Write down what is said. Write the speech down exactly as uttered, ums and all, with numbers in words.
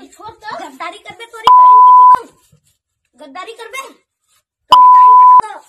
छोड़ तो गद्दारी कर बे, तोरी बहन के चुदम गद्दारी कर बे।